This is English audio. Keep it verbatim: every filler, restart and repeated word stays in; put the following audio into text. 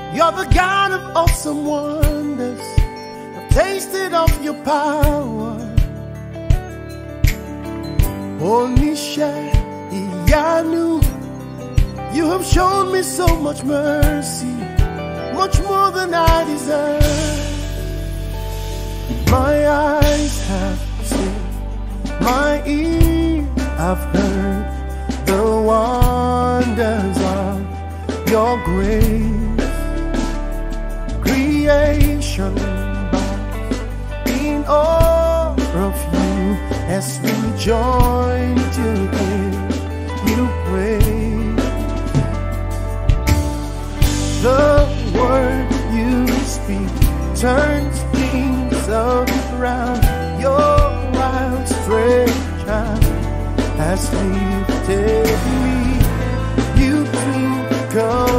You're the God of awesome wonders. I've tasted of your power. Onisha Iyanu, you have shown me so much mercy, much more than I deserve. My eyes have seen, my ears have heard the wonders of your grace. Creation bows in awe of you as we join to give you praise. The word you speak turns things around. Your outstretched hand has lifted me. You twinkle